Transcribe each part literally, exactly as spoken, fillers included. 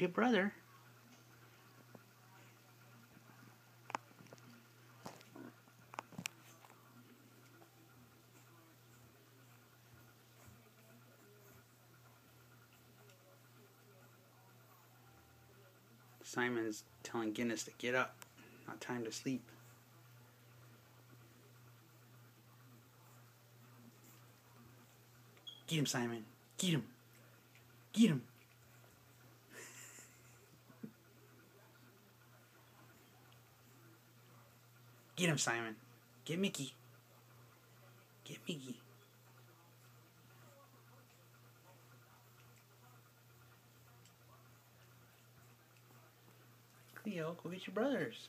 get brother. Simon's telling Guiness to get up. Not time to sleep. Get him, Simon. Get him. Get him. Get him, Simon. Get Mickey. Get Mickey. Cleo, go get your brothers.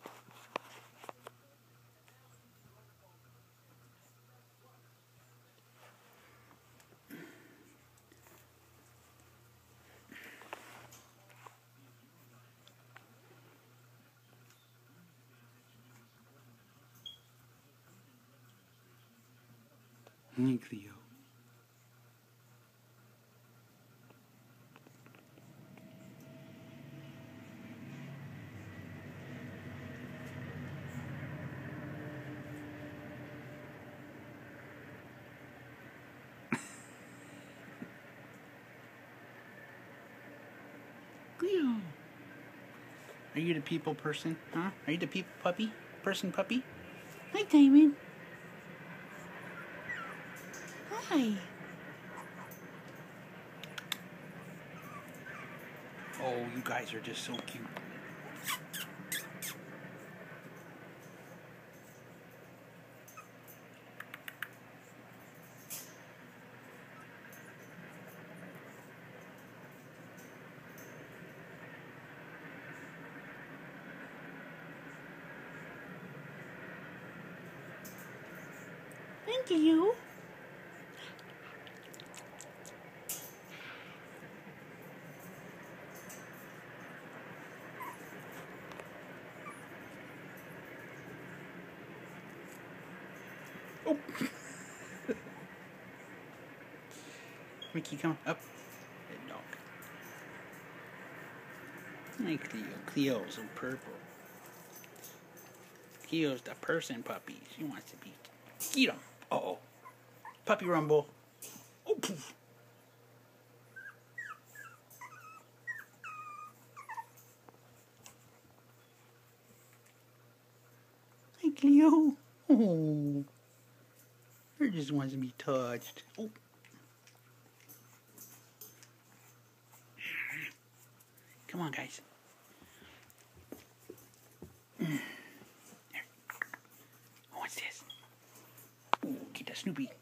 Hey, Cleo. Cleo. Are you the people person? Huh? Are you the people puppy? Person puppy? Hi, Diamond. Hi. Oh, you guys are just so cute. Thank you. Oh. Mickey, come up. Good dog. Hi, Cleo. Cleo's so purple. Cleo's the person puppy. She wants to be. Get him. Uh oh. Puppy rumble. Oh, poof. Hi, Cleo. Oh. Her just wants to be touched. Oh. Come on, guys. There. Oh, what's this? Oh, get that Snoopy.